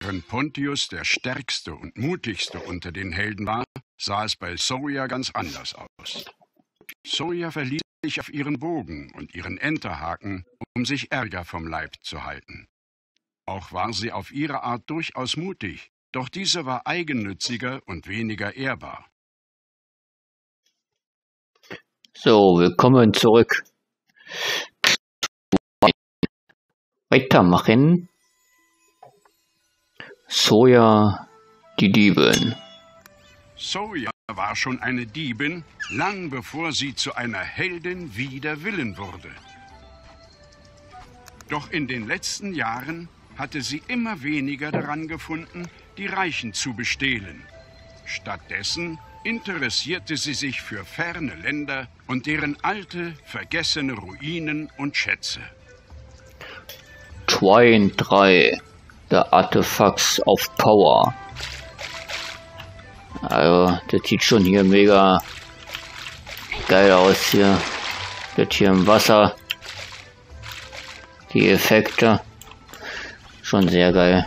Während Pontius der stärkste und mutigste unter den Helden war, sah es bei Soria ganz anders aus. Soria verließ sich auf ihren Bogen und ihren Enterhaken, um sich Ärger vom Leib zu halten. Auch war sie auf ihre Art durchaus mutig, doch diese war eigennütziger und weniger ehrbar. So, willkommen zurück. Weitermachen. Soria, die Diebin. Soria war schon eine Diebin, lang bevor sie zu einer Heldin wider Willen wurde. Doch in den letzten Jahren hatte sie immer weniger daran gefunden, die Reichen zu bestehlen. Stattdessen interessierte sie sich für ferne Länder und deren alte, vergessene Ruinen und Schätze. Twine 3, der Artefacts of Power. Also, das sieht schon hier mega geil aus hier. Das hier im Wasser. Die Effekte. Schon sehr geil.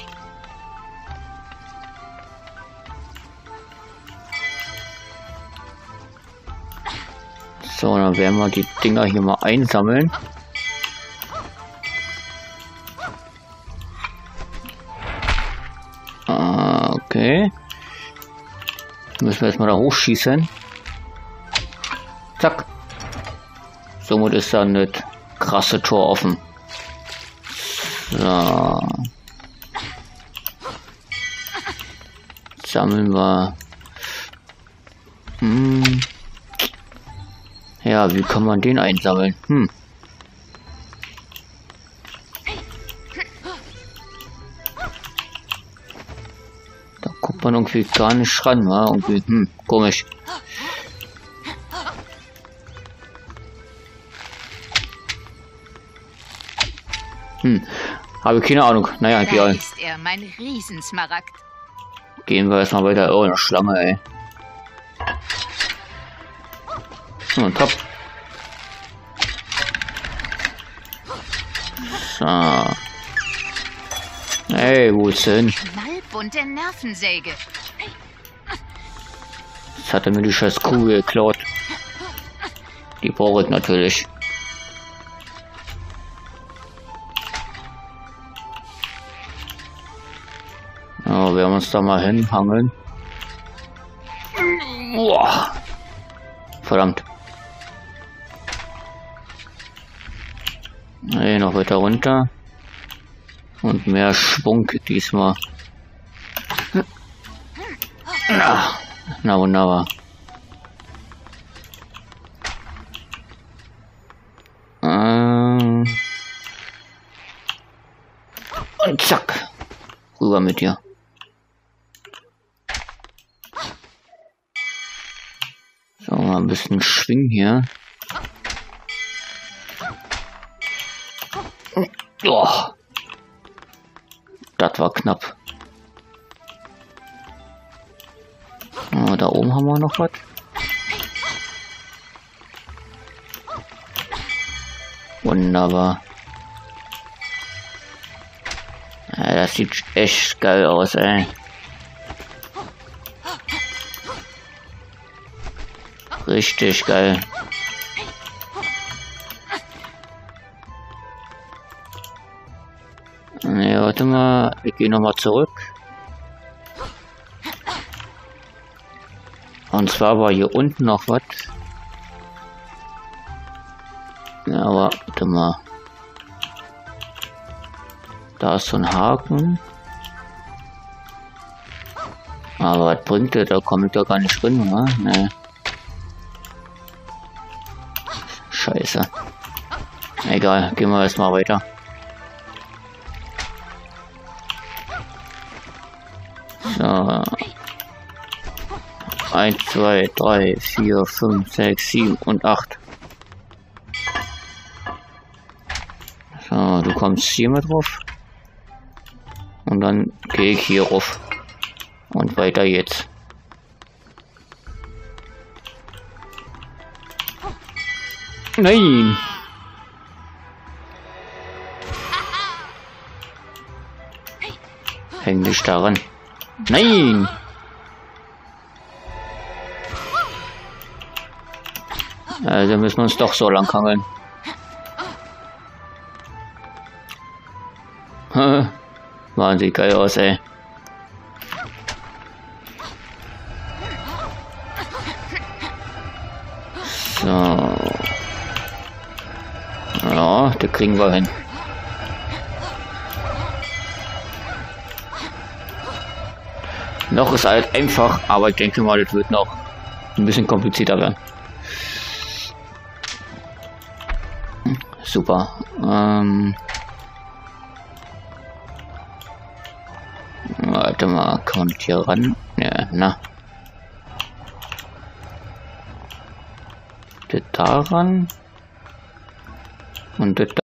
So, dann werden wir die Dinger hier mal einsammeln. Okay. Müssen wir erstmal da hochschießen. Zack. Somit ist dann das krasse Tor offen. So. Sammeln wir. Ja, wie kann man den einsammeln? Da kommt man irgendwie gar nicht ran, wa? Irgendwie, komisch. Habe keine Ahnung. Naja, egal. Da ist er, mein Riesensmaragd. Gehen wir erstmal weiter. Oh, eine Schlange, ey. So, top. So. Hey, wo ist denn? Knallbunte Nervensäge. Jetzt hat er mir die scheiß Kuh geklaut. Die brauche ich natürlich. Ja, werden wir uns da mal hinhangeln. Boah. Verdammt. Nee, noch weiter runter. Und mehr Schwung diesmal. Na wunderbar. Und zack. Rüber mit dir. So, mal ein bisschen schwingen hier. Oh. Das war knapp. Oh, da oben haben wir noch was. Wunderbar. Ja, das sieht echt geil aus, ey. Richtig geil. Ne, warte mal, ich gehe nochmal zurück. Und zwar war hier unten noch was. Ja, aber warte mal. Da ist so ein Haken. Aber was bringt der? Da komme ich doch gar nicht drin, ne? Nee. Scheiße. Egal, gehen wir erstmal weiter. So. 1, 2, 3, 4, 5, 6, 7 und 8. So, du kommst hier mit drauf. Und dann gehe ich hier rauf. Und weiter jetzt. Nein! Häng dich daran. Nein! Also müssen wir uns doch so lang hangeln. Mann, sieht geil aus, ey. So. Ja, das kriegen wir hin. Noch ist halt einfach, aber ich denke mal, das wird noch ein bisschen komplizierter werden. Super. Warte mal, kommt hier ran? Ja, na. Das daran. Und das